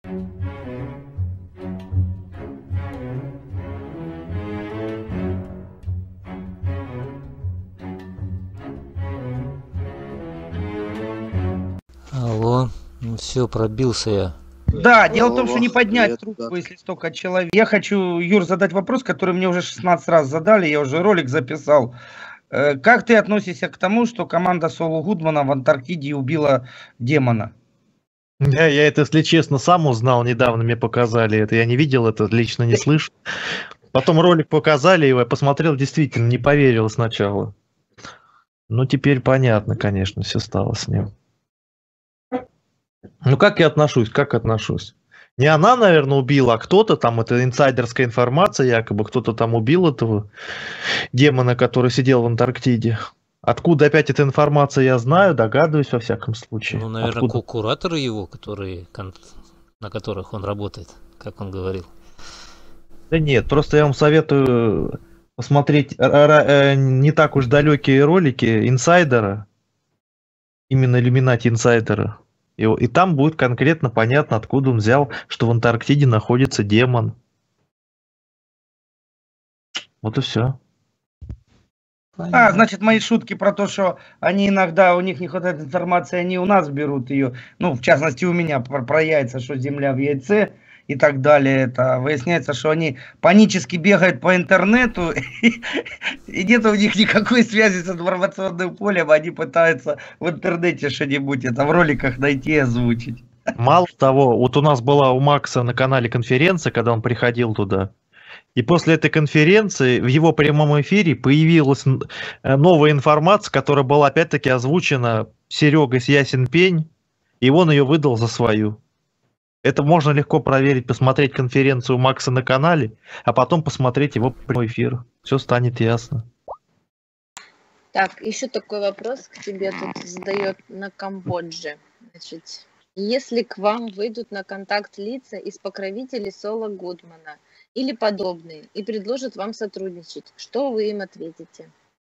Алло, ну все, пробился я. Да, дело в том, что не поднять трубку, если столько человек. Я хочу, Юр, задать вопрос, который мне уже 16 раз задали, я уже ролик записал. Как ты относишься к тому, что команда Соло Гудмана в Антарктиде убила демона? Я это, если честно, сам узнал недавно, мне показали это. Я не видел это, лично не слышал. Потом ролик показали его, я посмотрел, действительно, не поверил сначала. Ну, теперь понятно, конечно, все стало с ним. Ну, как я отношусь? Как отношусь? Не она, наверное, убила, а кто-то там, это инсайдерская информация, якобы кто-то там убил этого демона, который сидел в Антарктиде. Откуда опять эта информация, я знаю, догадываюсь во всяком случае. Ну, наверное, Откуда? кураторы его, на которых он работает, как он говорил. Да нет, просто я вам советую посмотреть не так уж далекие ролики инсайдера, именно Illuminati инсайдера. И там будет конкретно понятно, откуда он взял, что в Антарктиде находится демон. Вот и все. Значит, мои шутки про то, что они иногда, у них не хватает информации, они у нас берут ее. Ну, в частности, у меня про яйца, что Земля в яйце и так далее. Это выясняется, что они панически бегают по интернету, и нет у них никакой связи с информационным полем. Они пытаются в интернете что-нибудь это в роликах найти и озвучить. Мало того, вот у нас была у Макса на канале конференция, когда он приходил туда. И после этой конференции в его прямом эфире появилась новая информация, которая была опять-таки озвучена Серегой с Ясен Пень, и он ее выдал за свою. Это можно легко проверить, посмотреть конференцию Макса на канале, а потом посмотреть его прямой эфир. Все станет ясно. Так, еще такой вопрос к тебе тут задает на Камбодже. Значит, если к вам выйдут на контакт лица из покровителей Соло Гудмана или подобные и предложат вам сотрудничать, что вы им ответите?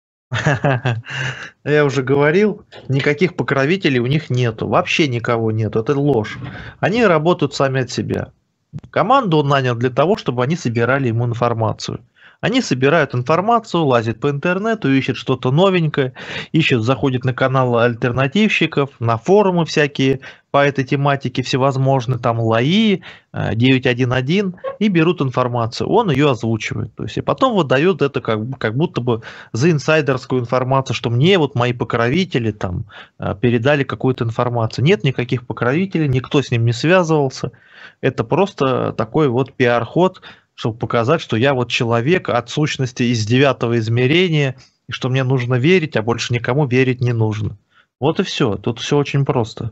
Я уже говорил, никаких покровителей у них нету, вообще никого нету, это ложь. Они работают сами от себя. Команду он нанял для того, чтобы они собирали ему информацию. Они собирают информацию, лазят по интернету, ищут что-то новенькое, заходят на каналы альтернативщиков, на форумы всякие по этой тематике всевозможные, там ЛАИ, 911, и берут информацию. Он ее озвучивает. То есть, и потом выдает это как будто бы за инсайдерскую информацию, что мне вот мои покровители там передали какую-то информацию. Нет никаких покровителей, никто с ним не связывался. Это просто такой вот пиар-ход, чтобы показать, что я вот человек от сущности из 9-го измерения, и что мне нужно верить, а больше никому верить не нужно. Вот и все. Тут все очень просто.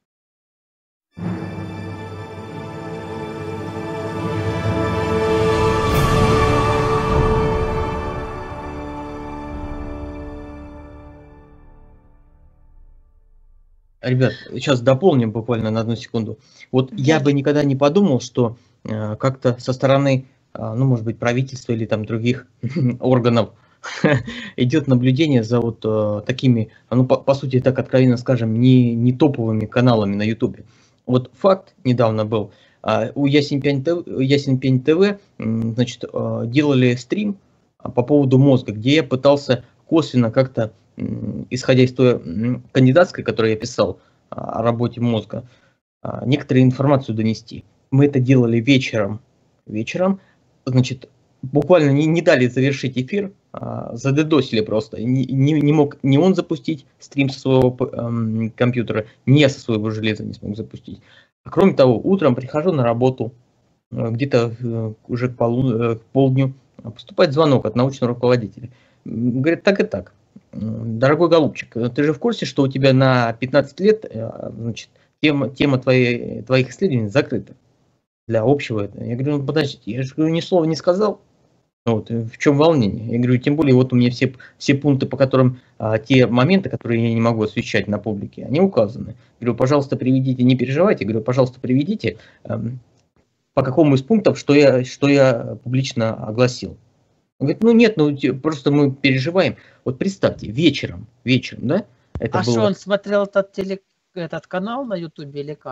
Ребят, сейчас дополним буквально на 1 секунду. Вот я бы никогда не подумал, что как-то со стороны, ну, может быть, правительства или там других органов идет наблюдение за вот такими, ну, по сути, так откровенно скажем, не топовыми каналами на YouTube. Вот факт недавно был, у Ясен Пень ТВ, значит, делали стрим по поводу мозга, где я пытался косвенно как-то, исходя из той кандидатской, которую я писал о работе мозга, некоторую информацию донести. Мы это делали вечером, значит, буквально не дали завершить эфир, задедосили просто. Не мог ни он запустить стрим со своего компьютера, ни я со своего железа не смог запустить. А кроме того, утром прихожу на работу, где-то уже к полдню, поступает звонок от научного руководителя. Говорит, так и так. Дорогой голубчик, ты же в курсе, что у тебя на 15 лет, значит, тема твоих исследований закрыта для общего? Я говорю, ну подождите, я же ни слова не сказал. Вот, в чем волнение? Я говорю, тем более, вот у меня все пункты, по которым те моменты, которые я не могу освещать на публике, они указаны. Я говорю, пожалуйста, приведите, не переживайте, я говорю, пожалуйста, приведите, по какому из пунктов, что я публично огласил. Он говорит, ну нет, ну просто мы переживаем. Вот представьте, вечером, да? Это что, он смотрел этот канал на Ютубе или как?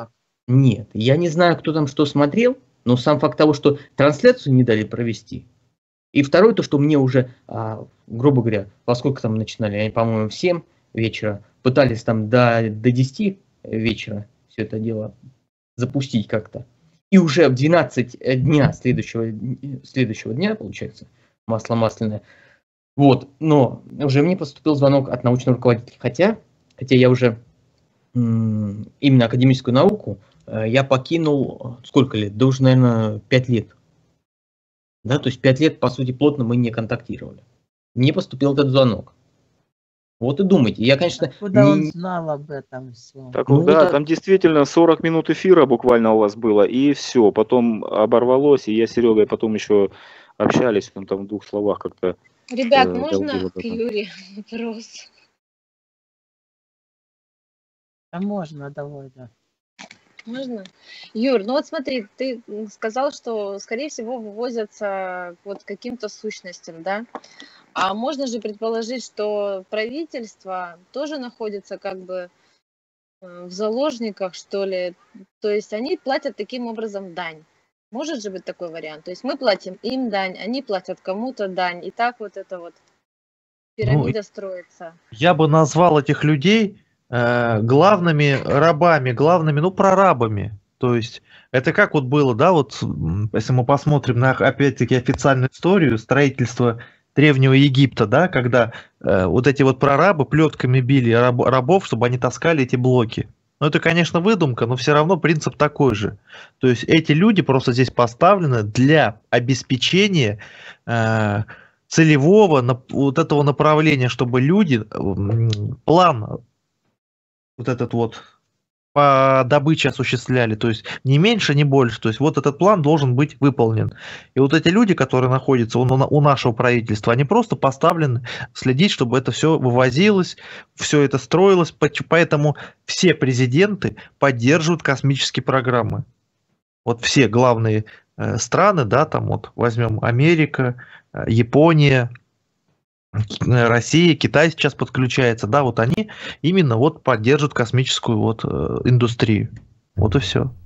Нет, я не знаю, кто там что смотрел, но сам факт того, что трансляцию не дали провести. И второе, то, что мне уже, грубо говоря, поскольку там начинали, они, по-моему, в 7 вечера, пытались там до 10 вечера все это дело запустить как-то. И уже в 12 дня следующего дня, получается, масло масляное. Вот, но уже мне поступил звонок от научного руководителя. Хотя я уже именно академическую науку я покинул, сколько лет? Да уже, наверное, 5 лет. Да, то есть 5 лет, по сути, плотно мы не контактировали. Мне поступил этот звонок. Вот и думайте. Я, конечно... Откуда он знал об этом все? Так, Ну, да, это- там действительно 40 минут эфира буквально у вас было, и все. Потом оборвалось, и я с Серегой потом еще общались, он там в 2 словах как-то... Ребят, долго можно вот к это. Юре вопрос? А можно, давай, да. Можно? Юр, ну вот смотри, ты сказал, что, скорее всего, вывозятся вот каким-то сущностям, да? А можно же предположить, что правительство тоже находится как бы в заложниках, что ли? То есть они платят таким образом дань. Может же быть такой вариант? То есть мы платим им дань, они платят кому-то дань. И так вот это вот пирамида строится. Я бы назвал этих людей главными рабами, главными, ну, прорабами. То есть это как вот было, да, вот если мы посмотрим на, опять-таки, официальную историю строительства Древнего Египта, да, когда вот эти вот прорабы плетками били рабов, чтобы они таскали эти блоки. Ну, это, конечно, выдумка, но все равно принцип такой же. То есть эти люди просто здесь поставлены для обеспечения целевого вот этого направления, чтобы люди план вот этот вот по добыче осуществляли, то есть не меньше, не больше, то есть вот этот план должен быть выполнен. И вот эти люди, которые находятся у нашего правительства, они просто поставлены следить, чтобы это все вывозилось, все это строилось, поэтому все президенты поддерживают космические программы. Вот все главные страны, да, там вот возьмем Америка, Япония, Россия, Китай сейчас подключается, да, вот они именно вот поддерживают космическую вот индустрию. Вот и все.